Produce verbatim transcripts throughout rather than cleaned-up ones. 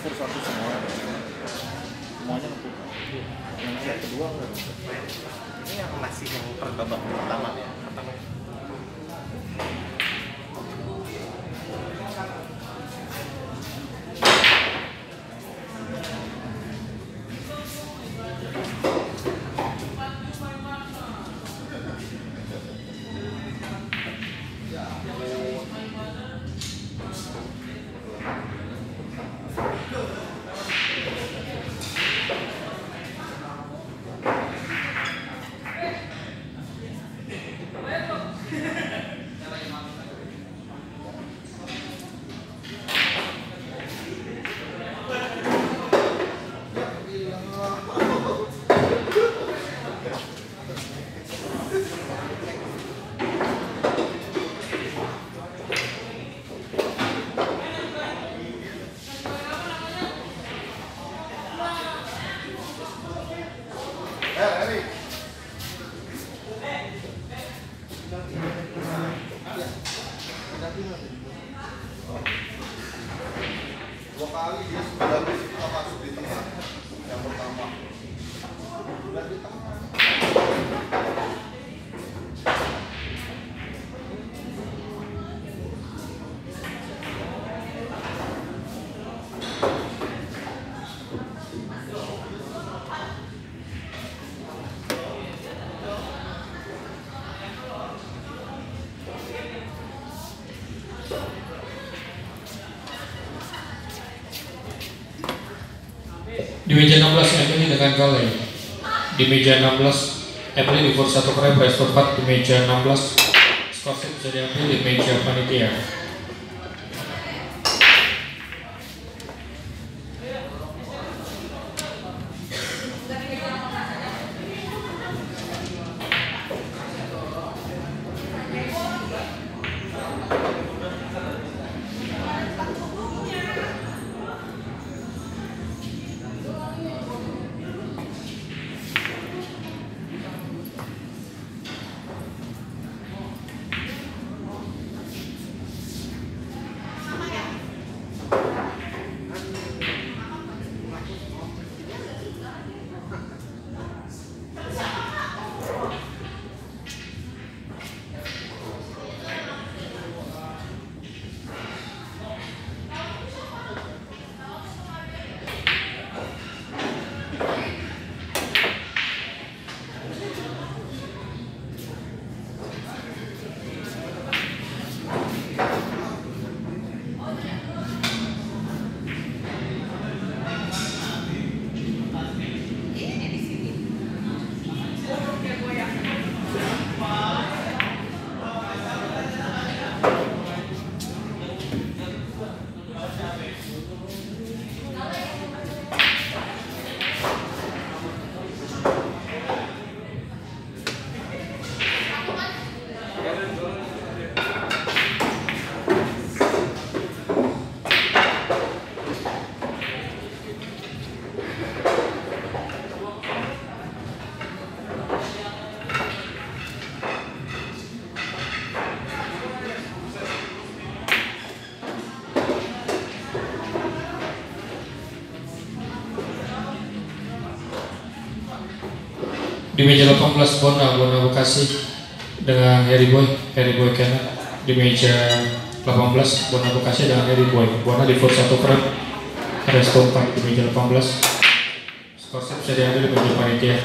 fur satu semua, semuanya lengkap. Yang set kedua enggak. Ini yang masih yang babak pertama ya, pertama. Dua kali dia sudah bisa masuk di tengah. Yang pertama sudah di tengah. Di meja enam belas Emily dengan Gale. Di meja enam belas Emily di fur satu kere prize empat. Di meja enam belas skor set bisa diambil di meja panitia. Di meja delapan belas Bona, Bona Bekasi dengan Harry Boy, Harry Boy Kenneth. Di meja delapan belas Bona Bekasi dengan Harry Boy. Bona di fur satu kere resto empat. Di meja delapan belas skor set bisa diambil di meja panitia.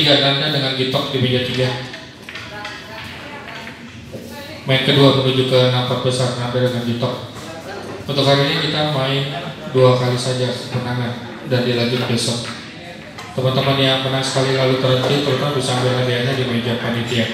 tiga Nanda dengan Gitok di meja tiga. Main kedua menuju ke nampak besar Nanda dengan Gitok. Untuk hari ini kita main dua kali saja kemenangan dan dilanjut besok. Teman-teman yang menang sekali lalu terhenti terutama bisa ambil hadiahnya di meja panitia.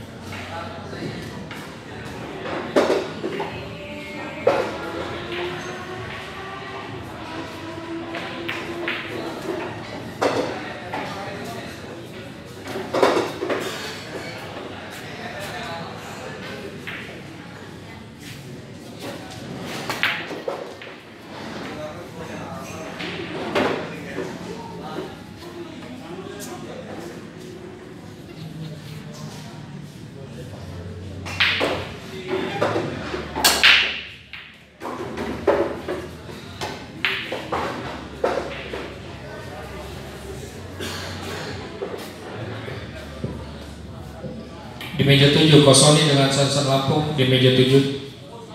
Di meja tujuh Kosoni dengan Sansan Lampung di meja tujuh.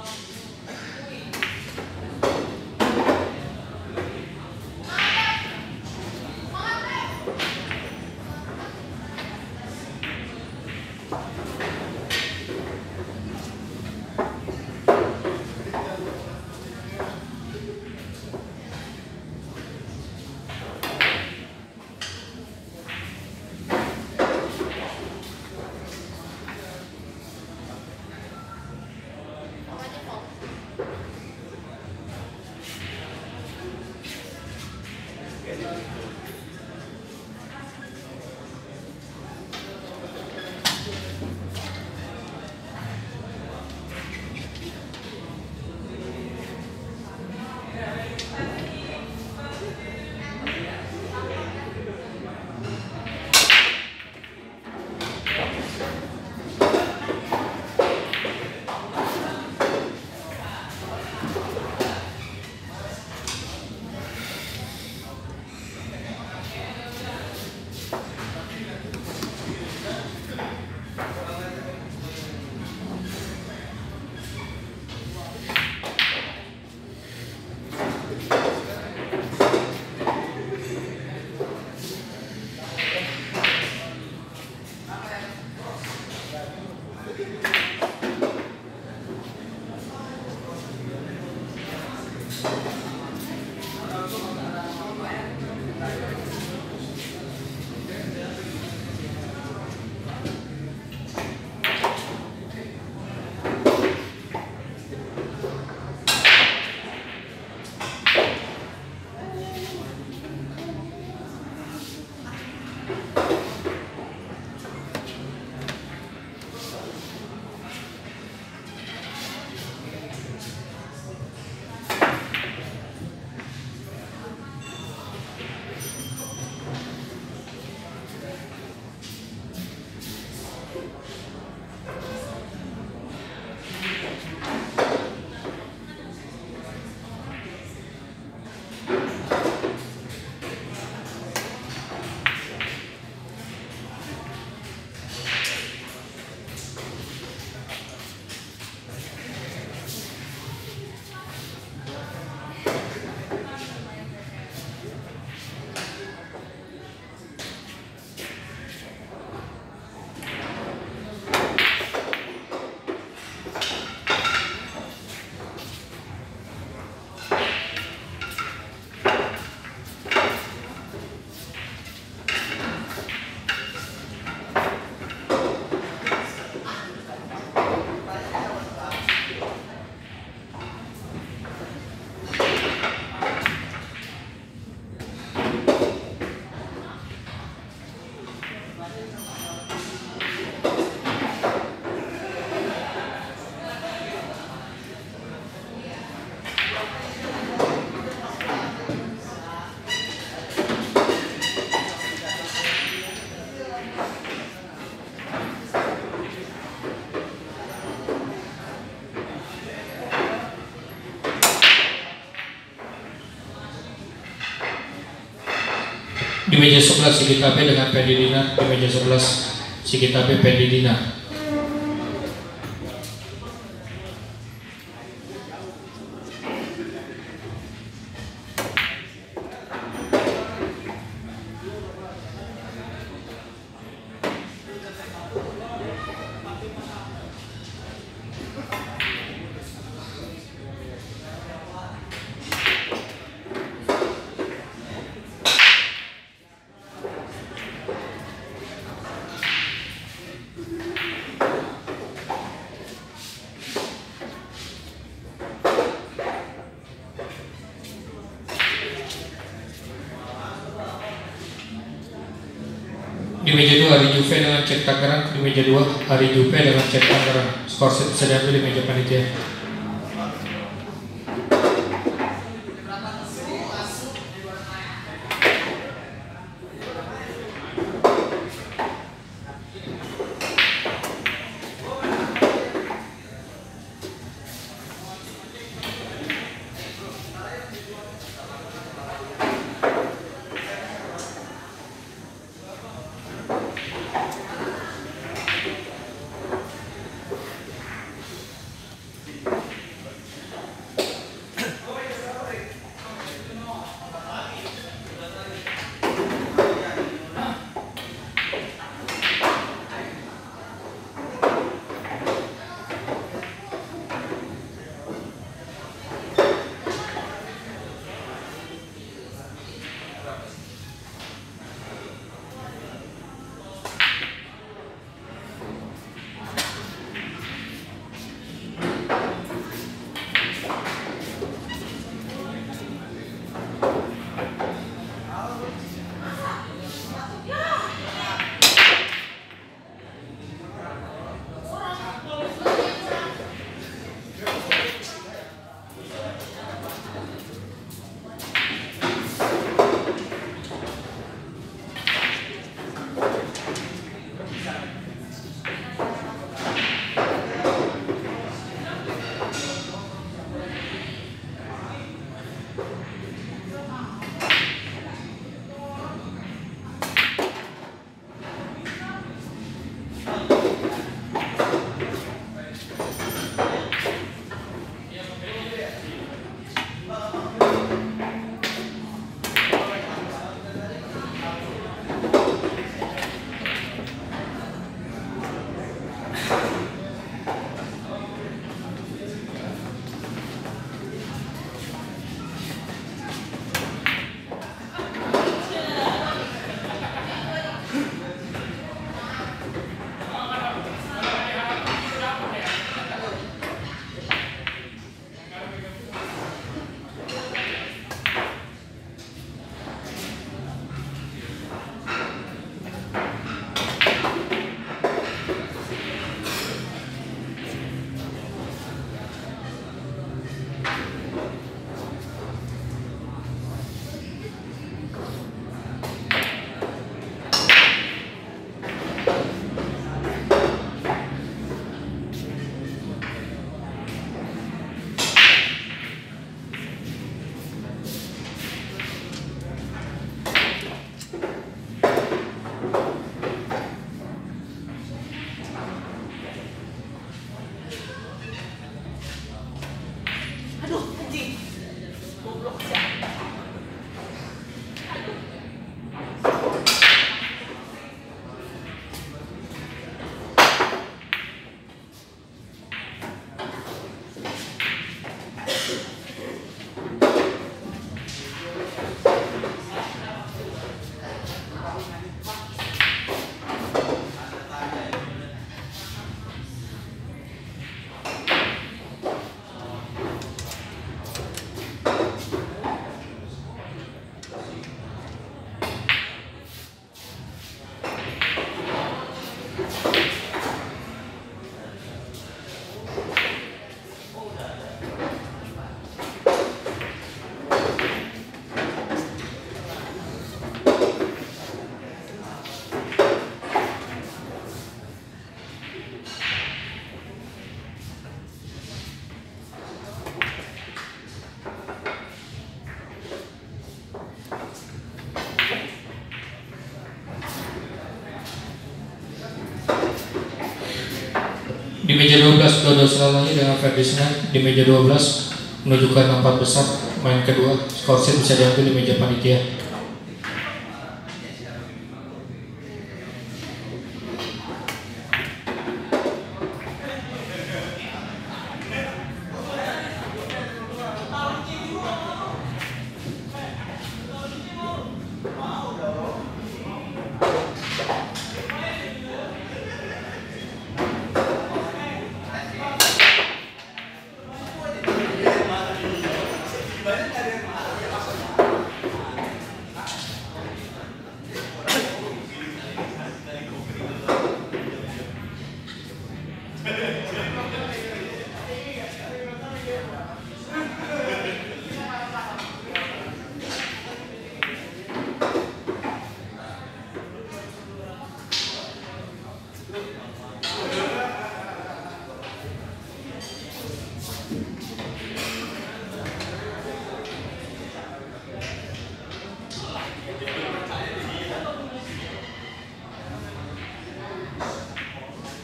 Di meja sebelas Sigita P dengan Pendi Dina. Di meja sebelas Sigita P Pendi Dina. Di meja dua Ari Juve dengan cek Tangerang. Di meja dua Ari Juve dengan cek Tangerang. Skor set bisa diambil di meja panitia. Di meja dua belas Dodo Selamanya dengan Ferdinand di meja dua belas menunjukkan empat besar main kedua. Skor set bisa diambil di meja panitia.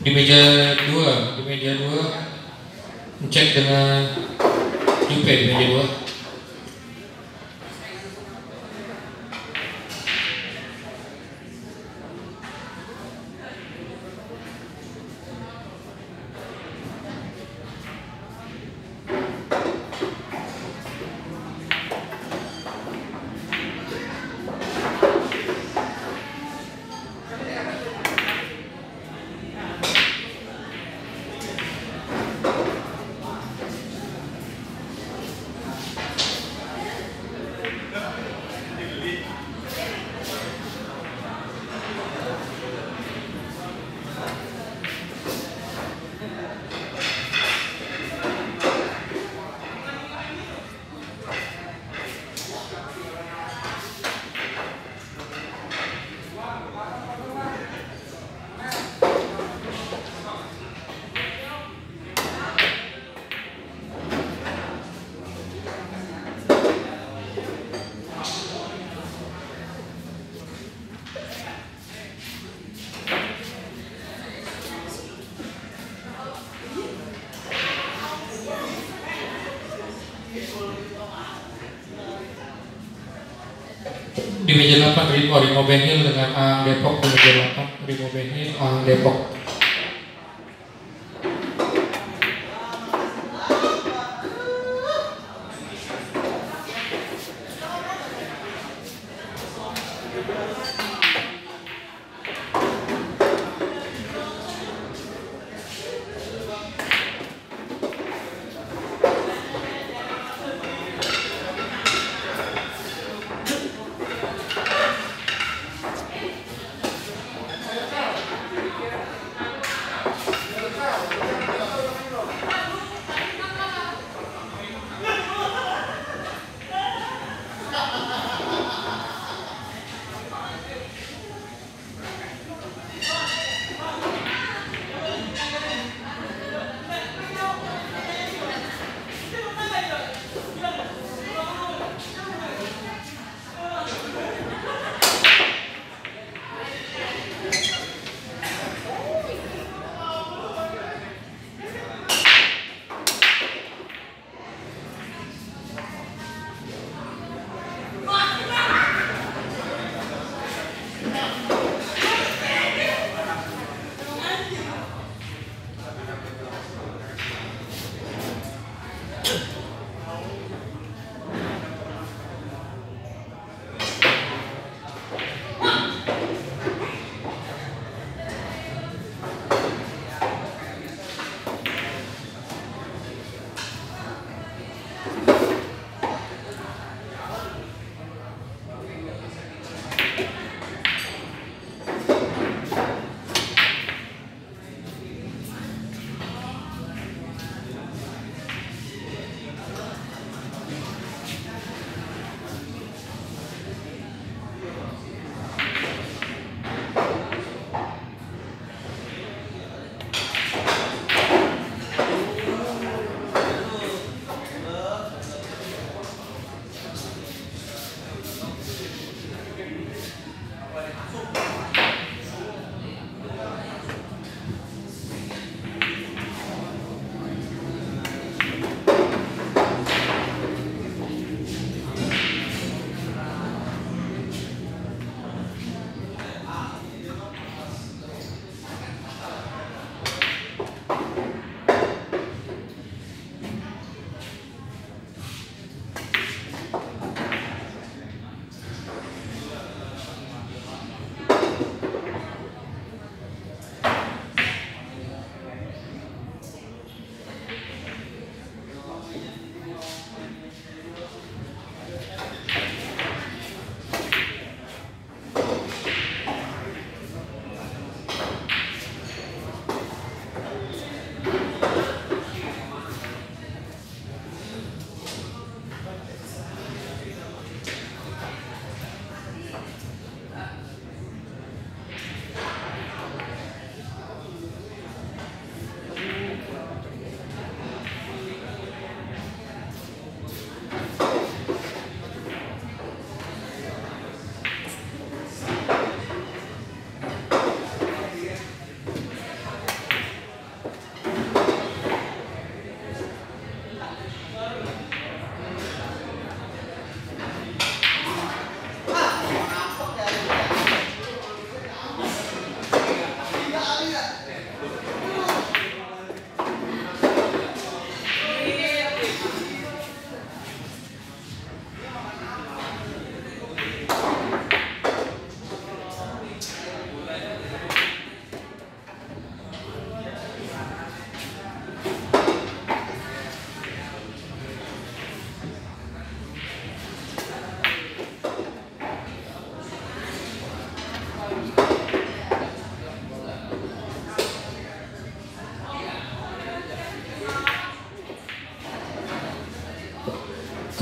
Di meja dua, di meja dua cek dengan Jupe di meja dua. Di meja delapan Rimo, Rimo Benhil dengan Ang Depok. Di meja delapan Rimo Benhil, Ang Depok.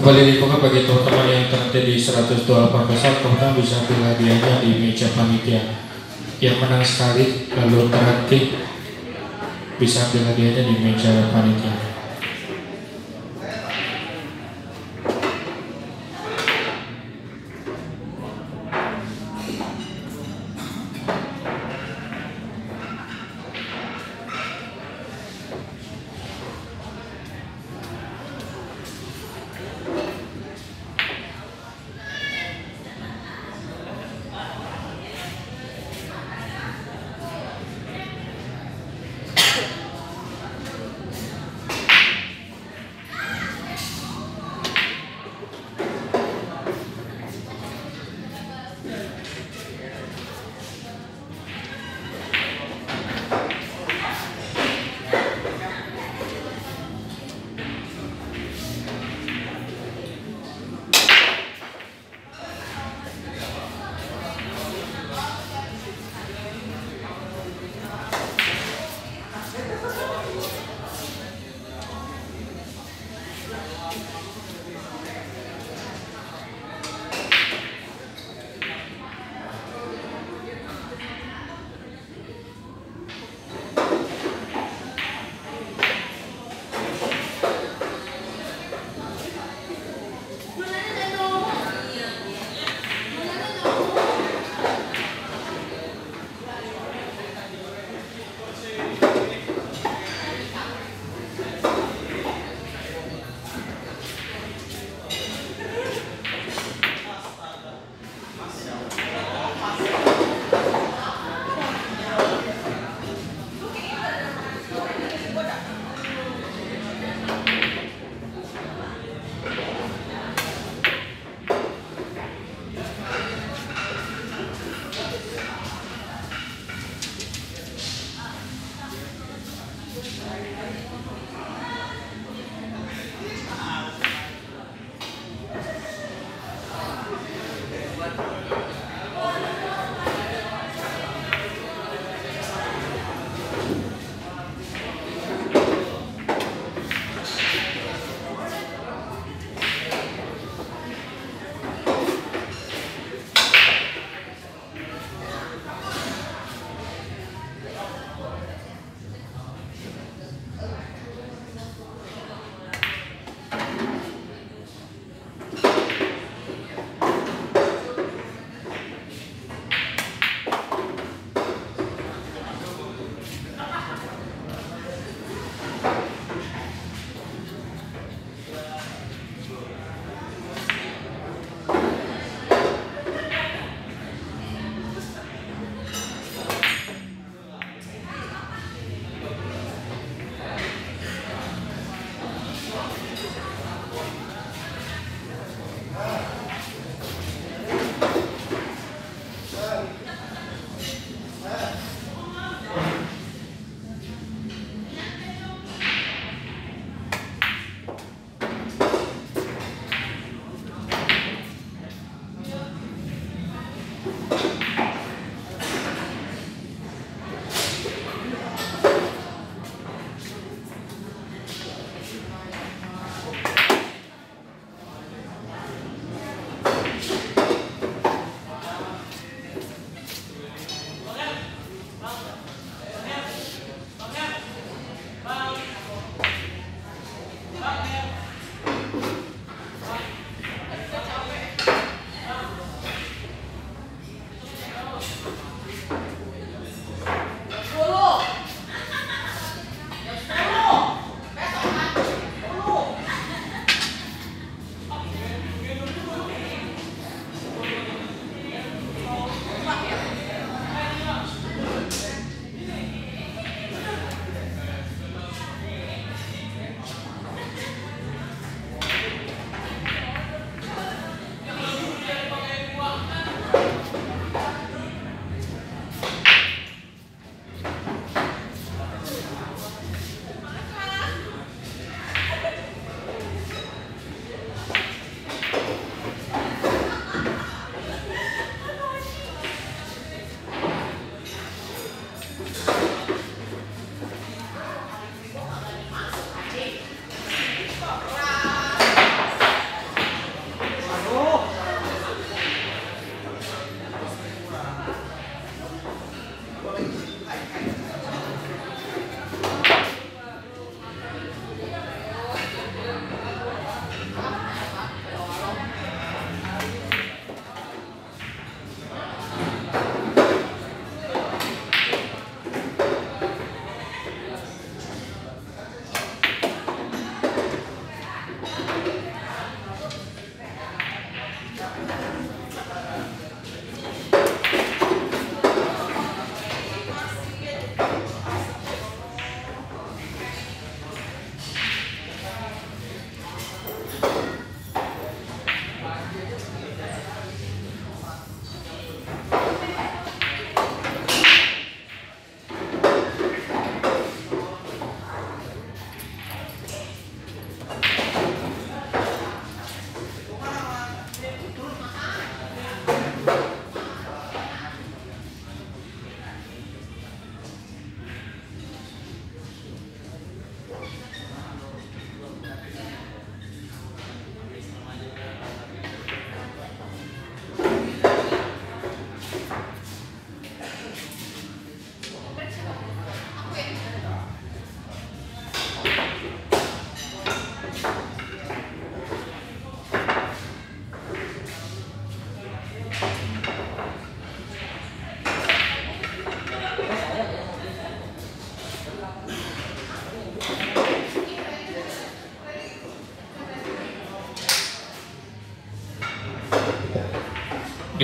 Kembali dibuka bagi teman-teman yang terhenti di seratus dua delapan besar, kemudian bisa ambil hadiahnya di meja panitia. Yang menang sekali lalu terhenti bisa ambil hadiahnya di meja panitia.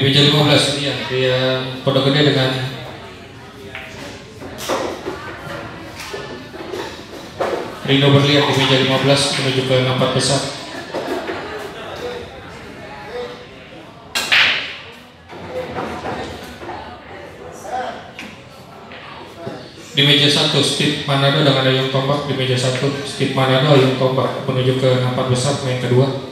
meja lima belas dia dia Pondok Gede dengan Rino Berlian di meja lima belas menuju ke enam puluh empat besar. Di meja satu Steve Manado dengan Ayung Tombak di meja satu Steve Manado Ayung Tombak menuju ke enam puluh empat besar main kedua.